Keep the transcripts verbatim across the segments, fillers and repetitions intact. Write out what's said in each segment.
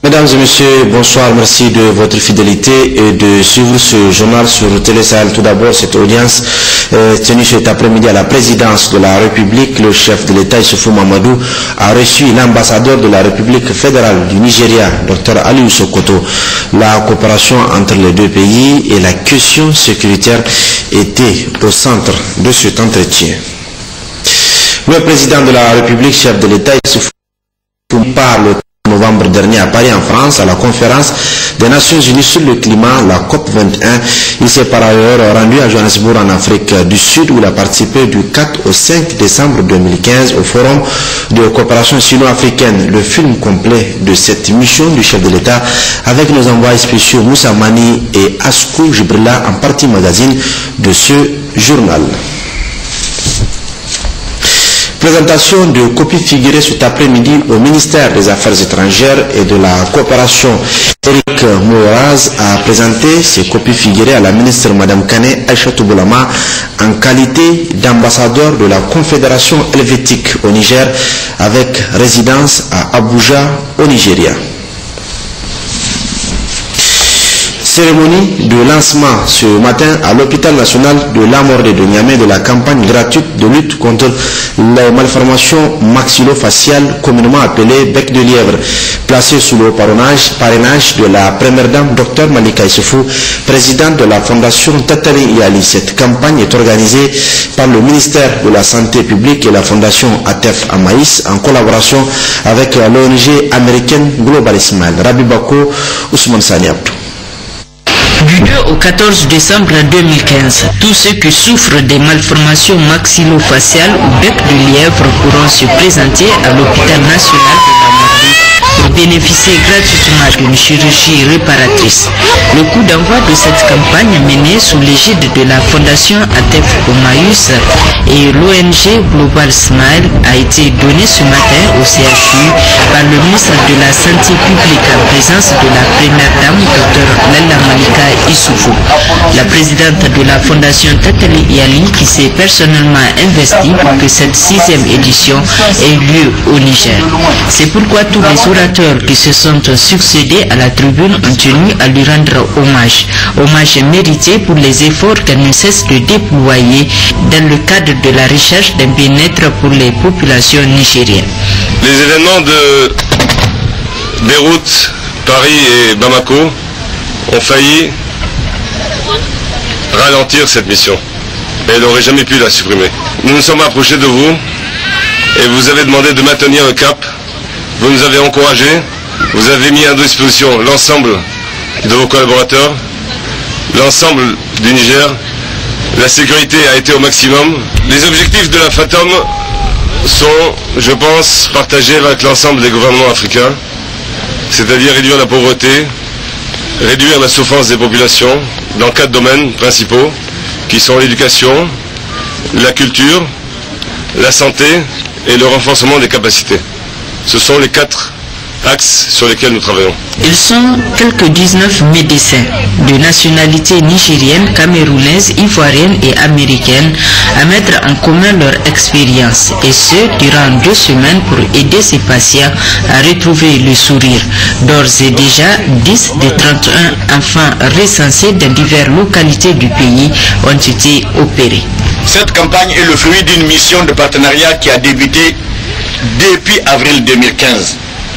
Mesdames et messieurs, bonsoir, merci de votre fidélité et de suivre ce journal sur Télé Sahel. Tout d'abord, cette audience euh, tenue cet après-midi à la présidence de la République. Le chef de l'État, Issoufou Mamadou, a reçu l'ambassadeur de la République fédérale du Nigeria, Docteur Aliou Sokoto. La coopération entre les deux pays et la question sécuritaire étaient au centre de cet entretien. Le président de la République, chef de l'État, Issoufou parle novembre dernier à Paris en France à la conférence des Nations Unies sur le climat, la COP vingt et un. Il s'est par ailleurs rendu à Johannesburg en Afrique du Sud où il a participé du quatre au cinq décembre deux mille quinze au forum de coopération sino-africaine. Le film complet de cette mission du chef de l'État avec nos envoyés spéciaux Moussa Mani et Askou Jibrila en partie magazine de ce journal. Présentation de copies figurées cet après-midi au ministère des Affaires étrangères et de la coopération. Eric Mouraz a présenté ces copies figurées à la ministre Madame Kane Aïchatou Boulama en qualité d'ambassadeur de la Confédération helvétique au Niger avec résidence à Abuja au Nigeria. Cérémonie de lancement ce matin à l'hôpital national de Lamordé de Niamey de la campagne gratuite de lutte contre les malformations maxillofaciales communément appelées bec de lièvre, placée sous le parrainage, parrainage de la première dame Docteur Malika Issoufou, présidente de la fondation Tatari Iyali. Cette campagne est organisée par le ministère de la Santé publique et la fondation Atef Amaïs en collaboration avec l'O N G américaine Global Ismail. Rabi Bako, Ousmane Sani Abdou. Du deux au quatorze décembre deux mille quinze, tous ceux qui souffrent des malformations maxillofaciales ou bec de lièvre pourront se présenter à l'hôpital national de Lamordé pour bénéficier gratuitement d'une chirurgie réparatrice. Le coup d'envoi de cette campagne menée sous l'égide de la fondation Atef Omaïs et l'O N G Global Smile a été donné ce matin au C H U par le ministre de la Santé publique en présence de la première dame Docteur Lalla Malika Issoufou, la présidente de la fondation Tatali Iyali qui s'est personnellement investie pour que cette sixième édition ait lieu au Niger. C'est pourquoi tous les orateurs qui se sont succédés à la tribune ont tenu à lui rendre hommage. Hommage mérité pour les efforts qu'elle ne cesse de déployer dans le cadre de la recherche d'un bien-être pour les populations nigériennes. Les événements de Beyrouth, Paris et Bamako ont failli ralentir cette mission. Et elle n'aurait jamais pu la supprimer. Nous nous sommes approchés de vous et vous avez demandé de maintenir le cap. Vous nous avez encouragés, vous avez mis à disposition l'ensemble de vos collaborateurs, l'ensemble du Niger. La sécurité a été au maximum. Les objectifs de la FATOM sont, je pense, partagés avec l'ensemble des gouvernements africains, c'est-à-dire réduire la pauvreté, réduire la souffrance des populations dans quatre domaines principaux qui sont l'éducation, la culture, la santé et le renforcement des capacités. Ce sont les quatre axes sur lesquels nous travaillons. Ils sont quelques dix-neuf médecins de nationalité nigérienne, camerounaise, ivoirienne et américaine à mettre en commun leur expérience et ce durant deux semaines pour aider ces patients à retrouver le sourire. D'ores et déjà, dix des trente et un enfants recensés dans diverses localités du pays ont été opérés. Cette campagne est le fruit d'une mission de partenariat qui a débuté depuis avril deux mille quinze.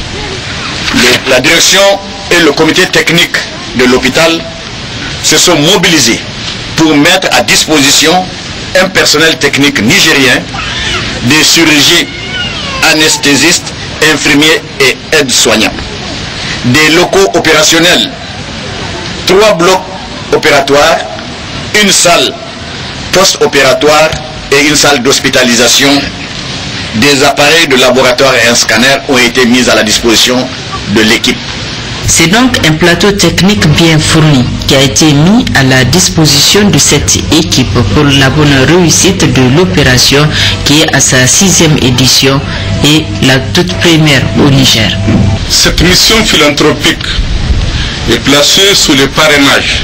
Le, la direction et le comité technique de l'hôpital se sont mobilisés pour mettre à disposition un personnel technique nigérien, des chirurgiens, anesthésistes, infirmiers et aides-soignants, des locaux opérationnels, trois blocs opératoires, une salle post-opératoire et une salle d'hospitalisation. Des appareils de laboratoire et un scanner ont été mis à la disposition de l'équipe. C'est donc un plateau technique bien fourni qui a été mis à la disposition de cette équipe pour la bonne réussite de l'opération qui est à sa sixième édition et la toute première au Niger. Cette mission philanthropique est placée sous le parrainage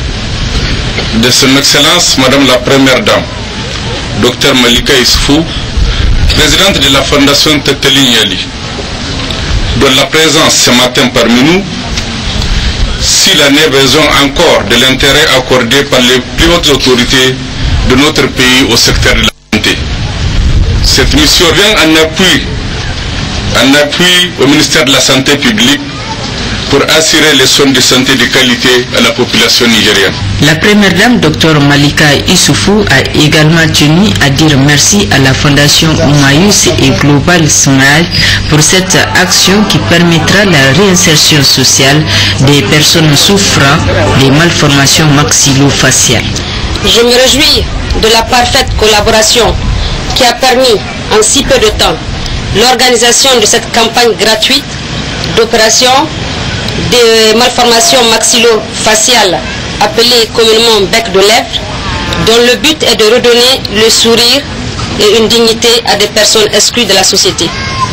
de son Excellence Madame la Première Dame, Docteur Malika Issoufou, présidente de la Fondation Tatali Iyali, dont la présence ce matin parmi nous s'il en est besoin encore de l'intérêt accordé par les plus hautes autorités de notre pays au secteur de la santé. Cette mission vient en appui, en appui au ministère de la Santé publique pour assurer les soins de santé de qualité à la population nigérienne. La première dame, Dr Malika Issoufou, a également tenu à dire merci à la Fondation Humayus et Global Smile pour cette action qui permettra la réinsertion sociale des personnes souffrant des malformations maxillofaciales. Je me réjouis de la parfaite collaboration qui a permis en si peu de temps l'organisation de cette campagne gratuite d'opération des malformations maxillofaciales appelées communément bec de lèvre, dont le but est de redonner le sourire et une dignité à des personnes exclues de la société.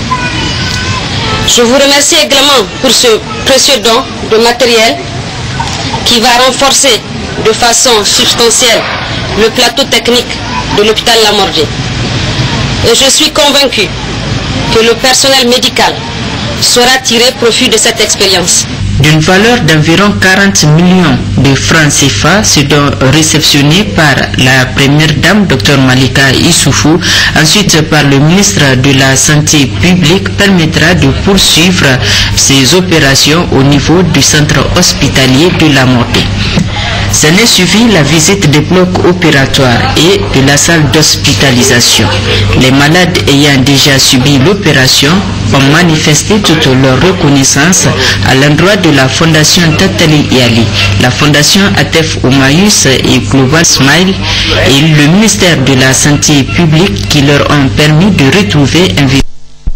Je vous remercie également pour ce précieux don de matériel qui va renforcer de façon substantielle le plateau technique de l'hôpital Lamordé. Et je suis convaincu que le personnel médical saura tirer profit de cette expérience. D'une valeur d'environ quarante millions de francs C F A, ce don réceptionné par la première dame, Dr Malika Issoufou, ensuite par le ministre de la Santé publique, permettra de poursuivre ces opérations au niveau du centre hospitalier de la Mordée. S'en est suivi la visite des blocs opératoires et de la salle d'hospitalisation. Les malades ayant déjà subi l'opération ont manifesté toute leur reconnaissance à l'endroit de la Fondation Tatali Yali, la Fondation Atef Humayus et Global Smile et le ministère de la Santé publique qui leur ont permis de retrouver un visage.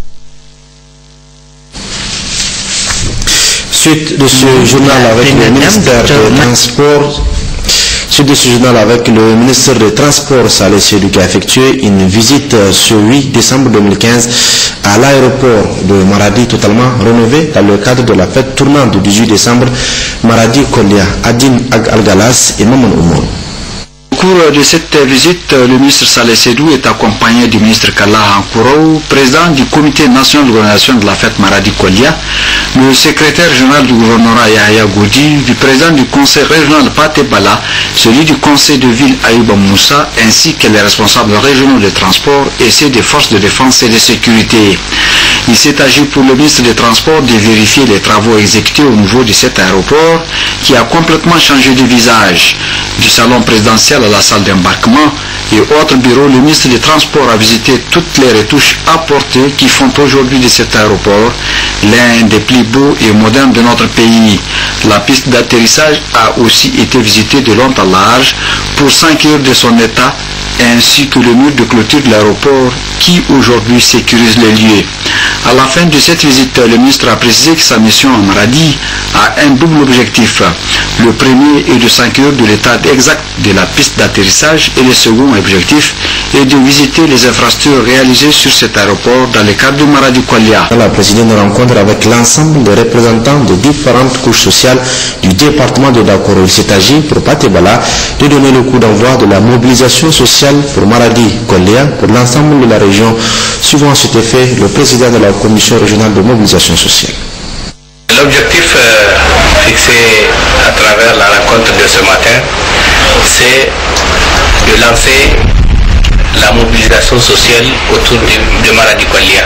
Suite de ce journal avec le ministère des Transports, suite de ce journal avec le ministre des Transports, Saleh Seydou, qui a effectué une visite ce huit décembre deux mille quinze à l'aéroport de Maradi, totalement rénové dans le cadre de la fête tournante du dix-huit décembre. Maradi Kolia, Adin Al-Galas et Maman Oumou. Au cours de cette visite, le ministre Saleh Seydou est accompagné du ministre Kalla Hankourou, président du comité national d'organisation de la fête Maradi Kolia, le secrétaire général du gouvernorat Yahya Goudi, du président du conseil régional Paté Bala, celui du conseil de ville Ayouba Moussa, ainsi que les responsables régionaux de transport et ceux des forces de défense et de sécurité. Il s'est agi pour le ministre des Transports de vérifier les travaux exécutés au niveau de cet aéroport qui a complètement changé de visage. Du salon présidentiel à la salle d'embarquement et autres bureaux, le ministre des Transports a visité toutes les retouches apportées qui font aujourd'hui de cet aéroport l'un des plus beaux et modernes de notre pays. La piste d'atterrissage a aussi été visitée de long en large pour s'enquérir de son état, ainsi que le mur de clôture de l'aéroport qui aujourd'hui sécurise les lieux. À la fin de cette visite, le ministre a précisé que sa mission en Maradi a un double objectif. Le premier est de s'enquérir de l'état exact de la piste d'atterrissage et le second objectif est de visiter les infrastructures réalisées sur cet aéroport dans le cadre de Maradi Kolia. Elle a présidé une rencontre avec l'ensemble des représentants de différentes couches sociales du département de Dakoro. Il s'est agi pour Patebala de donner le coup d'envoi de la mobilisation sociale pour Maradi Kolia pour l'ensemble de la région. Suivant cet effet, le président de la commission régionale de mobilisation sociale. L'objectif euh, fixé à travers la rencontre de ce matin, c'est de lancer la mobilisation sociale autour de, de Maradi Kolia.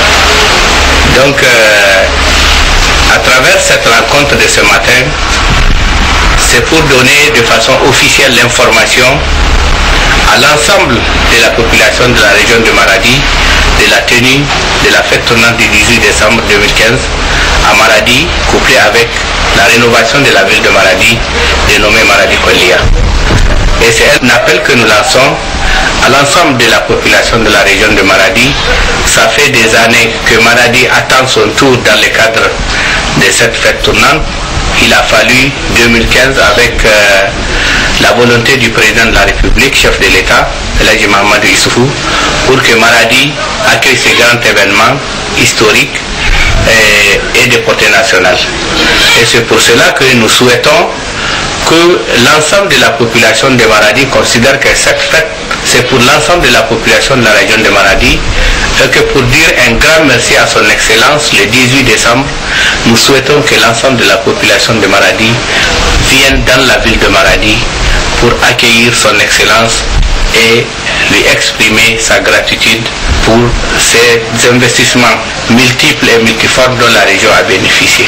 Donc, euh, à travers cette rencontre de ce matin, c'est pour donner de façon officielle l'information à l'ensemble de la population de la région de Maradi de la tenue de la fête tournante du dix-huit décembre deux mille quinze à Maradi, couplée avec la rénovation de la ville de Maradi, dénommée Maradi Kolia. Et c'est un appel que nous lançons à l'ensemble de la population de la région de Maradi. Ça fait des années que Maradi attend son tour dans le cadre de cette fête tournante. Il a fallu deux mille quinze avec euh, la volonté du président de la République, chef de l'État, Elhaji Mahamadou Issoufou, pour que Maradi accueille ce grand événement historique et, et de portée nationale. Et c'est pour cela que nous souhaitons que l'ensemble de la population de Maradi considère que cette fête, c'est pour l'ensemble de la population de la région de Maradi, et que pour dire un grand merci à son Excellence, le dix-huit décembre, nous souhaitons que l'ensemble de la population de Maradi vienne dans la ville de Maradi pour accueillir son Excellence et lui exprimer sa gratitude pour ces investissements multiples et multiformes dont la région a bénéficié.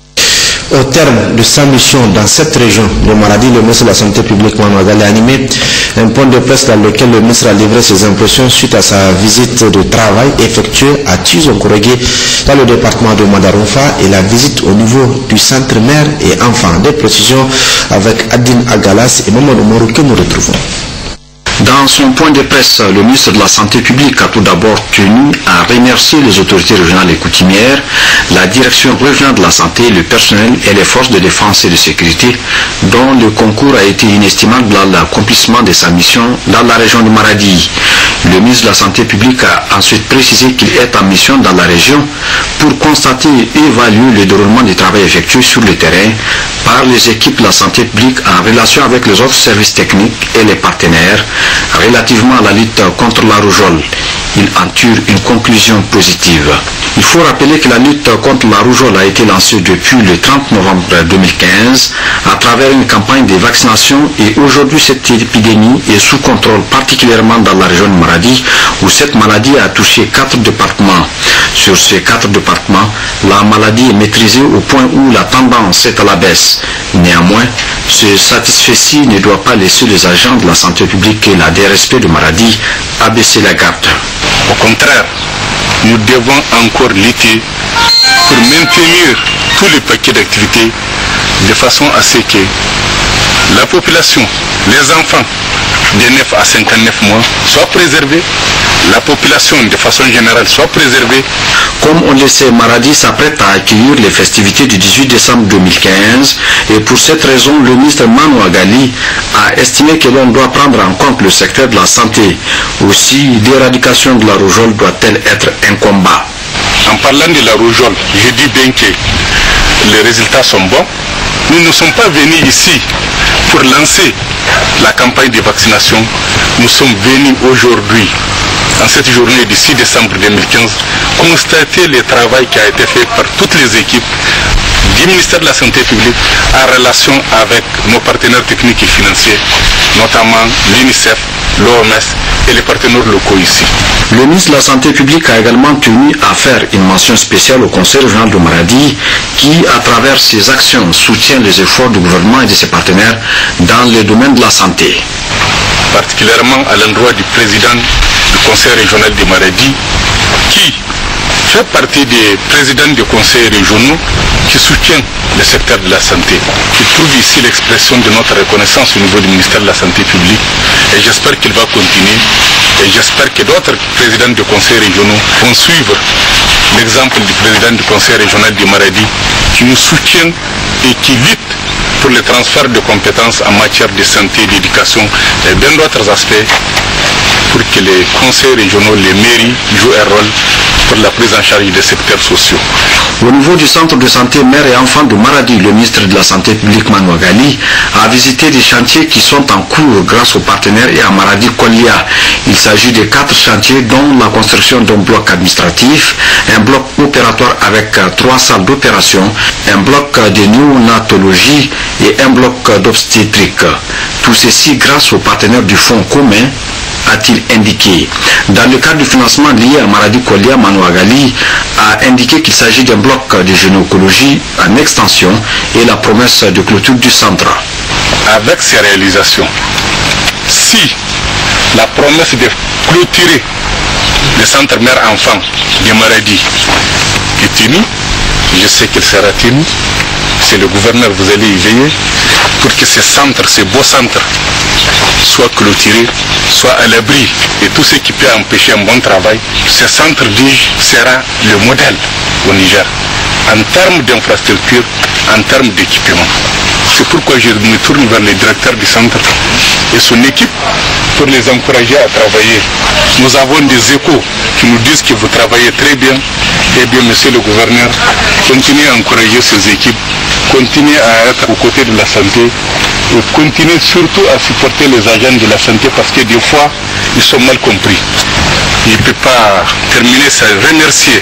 Au terme de sa mission dans cette région de Maradi, le ministre de la Santé publique Manou Agali a animé un point de presse dans lequel le ministre a livré ses impressions suite à sa visite de travail effectuée à Tizonkorogé dans le département de Madaroufa et la visite au niveau du centre mère et enfants. Des précisions avec Adine Agalas et Mamadou Morou que nous retrouvons. Dans son point de presse, le ministre de la Santé publique a tout d'abord tenu à remercier les autorités régionales et coutumières, la direction régionale de la santé, le personnel et les forces de défense et de sécurité, dont le concours a été inestimable dans l'accomplissement de sa mission dans la région de Maradi. Le ministre de la Santé publique a ensuite précisé qu'il est en mission dans la région pour constater et évaluer le déroulement du travail effectué sur le terrain par les équipes de la santé publique en relation avec les autres services techniques et les partenaires relativement à la lutte contre la rougeole. Il en tire une conclusion positive. Il faut rappeler que la lutte contre la rougeole a été lancée depuis le trente novembre deux mille quinze à travers une campagne de vaccination et aujourd'hui cette épidémie est sous contrôle, particulièrement dans la région de Maradi où cette maladie a touché quatre départements. Sur ces quatre départements, la maladie est maîtrisée au point où la tendance est à la baisse. Néanmoins, ce satisfait-ci ne doit pas laisser les agents de la santé publique et la D R S P de Maradi abaisser la garde. Au contraire, nous devons encore lutter pour maintenir tous les paquets d'activités de façon à ce que la population, les enfants de neuf à cinquante-neuf mois soient préservés, la population de façon générale soit préservée. Comme on le sait, Maradi s'apprête à accueillir les festivités du dix-huit décembre deux mille quinze et pour cette raison, le ministre Manou Agali a estimé que l'on doit prendre en compte le secteur de la santé. Aussi, l'éradication de la rougeole doit-elle être un combat. En parlant de la rougeole, je dis bien que les résultats sont bons. Nous ne sommes pas venus ici pour lancer la campagne de vaccination. Nous sommes venus aujourd'hui, en cette journée du six décembre deux mille quinze, constater le travail qui a été fait par toutes les équipes du ministère de la Santé publique en relation avec nos partenaires techniques et financiers, notamment l'UNICEF, l'O M S et les partenaires locaux ici. Le ministre de la Santé publique a également tenu à faire une mention spéciale au Conseil régional de Maradi qui, à travers ses actions, soutient les efforts du gouvernement et de ses partenaires dans le domaine de la santé. Particulièrement à l'endroit du président du Conseil régional de Maradi qui fait partie des présidents des conseils régionaux qui soutiennent le secteur de la santé. Je trouve ici l'expression de notre reconnaissance au niveau du ministère de la Santé publique et j'espère qu'il va continuer et j'espère que d'autres présidents des conseils régionaux vont suivre l'exemple du président du conseil régional de Maradi qui nous soutient et qui lutte pour le transfert de compétences en matière de santé, d'éducation et bien d'autres aspects pour que les conseils régionaux, les mairies jouent un rôle pour la prise en charge des secteurs sociaux. Au niveau du centre de santé mère et enfants de Maradi, le ministre de la Santé publique Manou Agali a visité des chantiers qui sont en cours grâce aux partenaires et à Maradi Kolia. Il s'agit de quatre chantiers dont la construction d'un bloc administratif, un bloc opératoire avec trois salles d'opération, un bloc de néonatologie et un bloc d'obstétrique. Tout ceci grâce aux partenaires du fonds commun, a-t-il indiqué. Dans le cadre du financement lié à Maradi Kolia, Manou Agali a indiqué qu'il s'agit d'un bloc de gynécologie en extension et la promesse de clôture du centre. Avec ces réalisations, si la promesse de clôturer le centre mère-enfant de Maradi est tenue, je sais qu'il sera tenu. C'est le gouverneur, vous allez y veiller pour que ces centres, ces beaux centres, soient clôturés, soient à l'abri de tout ce qui peut empêcher un bon travail. Ce centre, dis-je, sera le modèle au Niger en termes d'infrastructure, en termes d'équipement. C'est pourquoi je me tourne vers le directeur du centre et son équipe pour les encourager à travailler. Nous avons des échos qui nous disent que vous travaillez très bien. Eh bien, monsieur le gouverneur, continuez à encourager ces équipes, continuez à être aux côtés de la santé et continuez surtout à supporter les agents de la santé parce que des fois, ils sont mal compris. il ne peut pas terminer sans remercier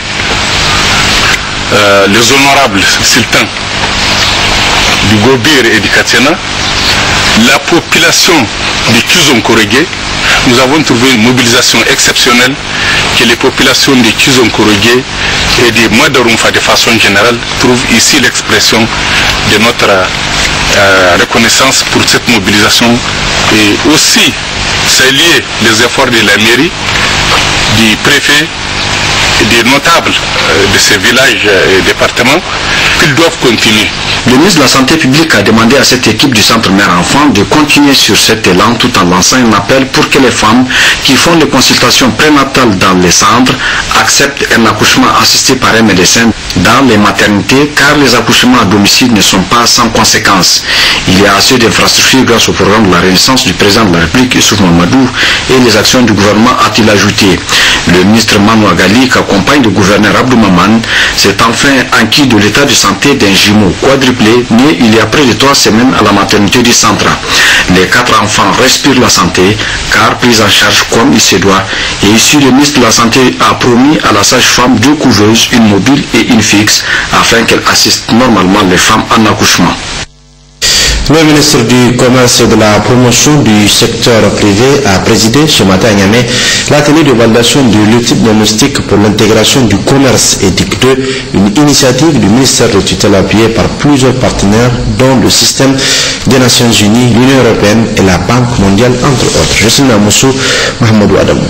euh, les honorables sultans du Gobir et du Katiana, la population de Kizom-Korogé. Nous avons trouvé une mobilisation exceptionnelle que les populations de Kizom-Korogé et de Madarumfa de façon générale trouvent ici l'expression de notre euh, reconnaissance pour cette mobilisation, et aussi saluer les efforts de la mairie, du préfet et des notables de ces villages et départements qu'ils doivent continuer. Le ministre de la Santé publique a demandé à cette équipe du Centre Mère-Enfant de continuer sur cet élan tout en lançant un appel pour que les femmes qui font les consultations prénatales dans les centres acceptent un accouchement assisté par un médecin dans les maternités, car les accouchements à domicile ne sont pas sans conséquences. Il y a assez d'infrastructures grâce au programme de la Renaissance du président de la République Issoufou Mamadou et les actions du gouvernement, a-t-il ajouté. Le ministre Manou Agali, qui accompagne le gouverneur Abdou Maman, s'est enfin inquiet de l'état de santé d'un jumeau quadruplé né il y a près de trois semaines à la maternité du centre. Les quatre enfants respirent la santé, car pris en charge comme il se doit, et ici le ministre de la Santé a promis à la sage-femme deux couveuses, une mobile et une fixe, afin qu'elle assiste normalement les femmes en accouchement. Le ministre du Commerce et de la Promotion du secteur privé a présidé ce matin à Niamey l'atelier de validation de l'outil diagnostic pour l'intégration du commerce et D I C deux, une initiative du ministère de tutelle appuyée par plusieurs partenaires dont le système des Nations Unies, l'Union Européenne et la Banque mondiale entre autres. Je suis Namoussou Mohamedou Adamou.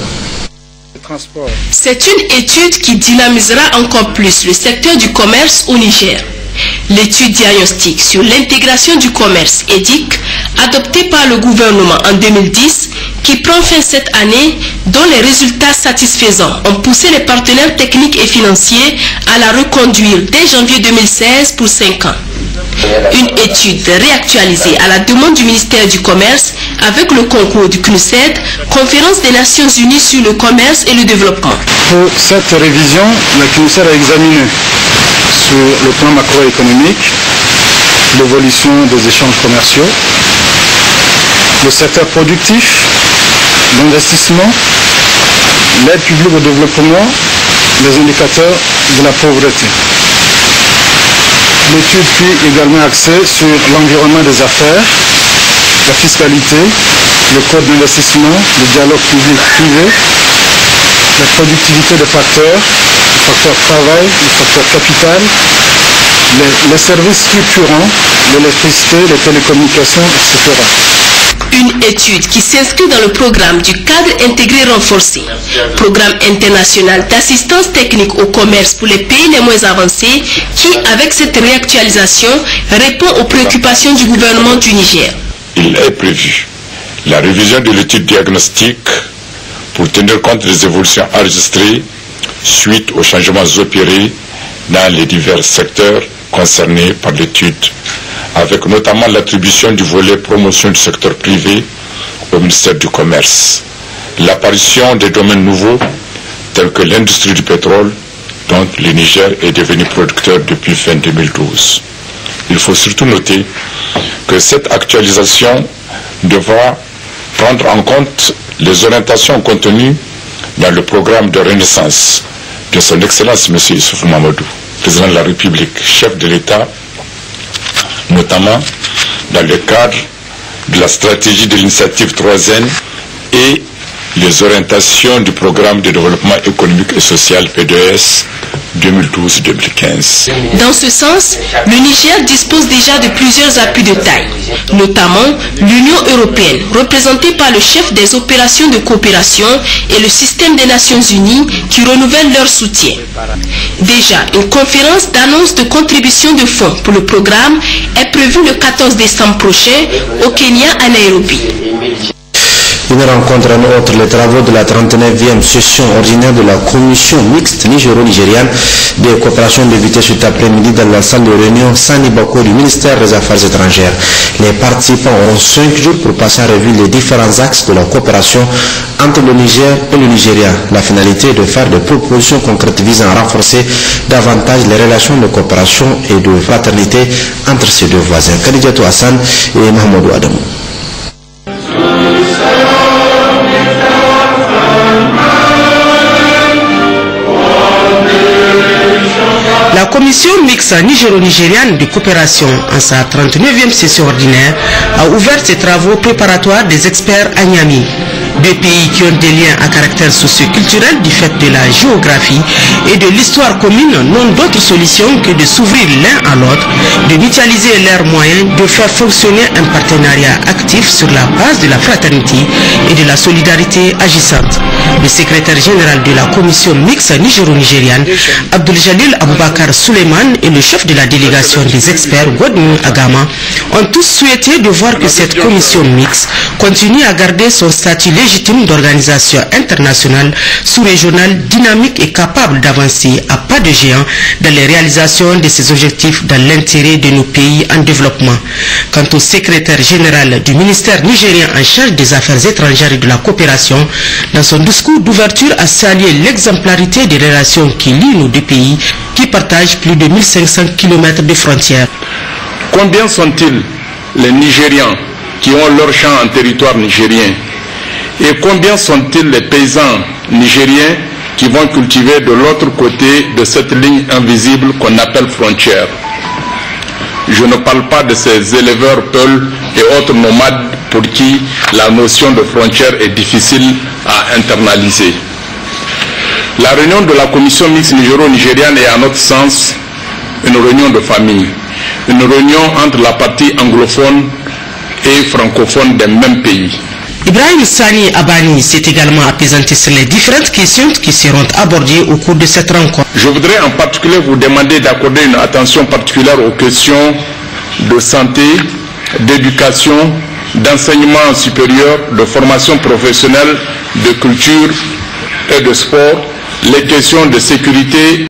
C'est une étude qui dynamisera encore plus le secteur du commerce au Niger. L'étude diagnostique sur l'intégration du commerce et D I C, adoptée par le gouvernement en deux mille dix, qui prend fin cette année, dont les résultats satisfaisants ont poussé les partenaires techniques et financiers à la reconduire dès janvier deux mille seize pour cinq ans. Une étude réactualisée à la demande du ministère du Commerce avec le concours du C N U S E D, Conférence des Nations Unies sur le commerce et le développement. Pour cette révision, la C N U S E D a examiné sur le plan macroéconomique l'évolution des échanges commerciaux, le secteur productif, l'investissement, l'aide publique au développement, les indicateurs de la pauvreté. L'étude fut également axée sur l'environnement des affaires, la fiscalité, le code d'investissement, le dialogue public-privé, la productivité des facteurs, le facteur travail, le facteur capital, les, les services structurants, l'électricité, les télécommunications, et cetera. Une étude qui s'inscrit dans le programme du cadre intégré renforcé, programme international d'assistance technique au commerce pour les pays les moins avancés, qui, avec cette réactualisation, répond aux préoccupations du gouvernement du Niger. Il est prévu la révision de l'étude diagnostique pour tenir compte des évolutions enregistrées suite aux changements opérés dans les divers secteurs concernés par l'étude, avec notamment l'attribution du volet promotion du secteur privé au ministère du Commerce, l'apparition des domaines nouveaux tels que l'industrie du pétrole, dont le Niger est devenu producteur depuis fin deux mille douze. Il faut surtout noter que cette actualisation devra prendre en compte les orientations contenues dans le programme de renaissance de son Excellence M. Issoufou Mamadou, président de la République, chef de l'État, notamment dans le cadre de la stratégie de l'initiative trois N et les orientations du programme de développement économique et social P D S deux mille douze deux mille quinze. Dans ce sens, le Niger dispose déjà de plusieurs appuis de taille, notamment l'Union européenne, représentée par le chef des opérations de coopération, et le système des Nations Unies qui renouvellent leur soutien. Déjà, une conférence d'annonce de contribution de fonds pour le programme est prévue le quatorze décembre prochain au Kenya à Nairobi. Une rencontre en outre les travaux de la trente-neuvième session ordinaire de la commission mixte nigéro-nigériane de coopération débutée cet après-midi dans la salle de réunion Sani Bako du ministère des Affaires étrangères. Les participants auront cinq jours pour passer en revue les différents axes de la coopération entre le Niger et le Nigeria. La finalité est de faire des propositions concrètes visant à renforcer davantage les relations de coopération et de fraternité entre ces deux voisins. Khadijatou Hassan et Mohamedou Adamou. commission mixte nigéro-nigériane de coopération, en sa trente-neuvième session ordinaire, a ouvert ses travaux préparatoires des experts à Niamey. Deux pays qui ont des liens à caractère socio-culturel du fait de la géographie et de l'histoire commune n'ont d'autre solution que de s'ouvrir l'un à l'autre, de mutualiser leurs moyens, de faire fonctionner un partenariat actif sur la base de la fraternité et de la solidarité agissante. Le secrétaire général de la commission mixte nigéro-nigériane, Abdul Jalil Aboubakar Suleiman, et le chef de la délégation des experts, Godwin Agama, ont tous souhaité de voir que cette commission mixte continue à garder son statut légitime d'organisation internationale sous-régionale dynamique et capable d'avancer à pas de géant dans les réalisations de ses objectifs dans l'intérêt de nos pays en développement. Quant au secrétaire général du ministère nigérien en charge des affaires étrangères et de la coopération, dans son discours d'ouverture a salué l'exemplarité des relations qui lient nos deux pays qui partagent plus de mille cinq cents kilomètres de frontières. Combien sont-ils les Nigérians qui ont leur champ en territoire nigérien? Et combien sont-ils les paysans nigériens qui vont cultiver de l'autre côté de cette ligne invisible qu'on appelle frontière? Je ne parle pas de ces éleveurs peuls et autres nomades pour qui la notion de frontière est difficile à internaliser. La réunion de la commission mixte nigéro-nigériane est à notre sens une réunion de famille, une réunion entre la partie anglophone et francophone des mêmes pays. Ibrahim Sani Abani s'est également apaisanté sur les différentes questions qui seront abordées au cours de cette rencontre. Je voudrais en particulier vous demander d'accorder une attention particulière aux questions de santé, d'éducation, d'enseignement supérieur, de formation professionnelle, de culture et de sport, les questions de sécurité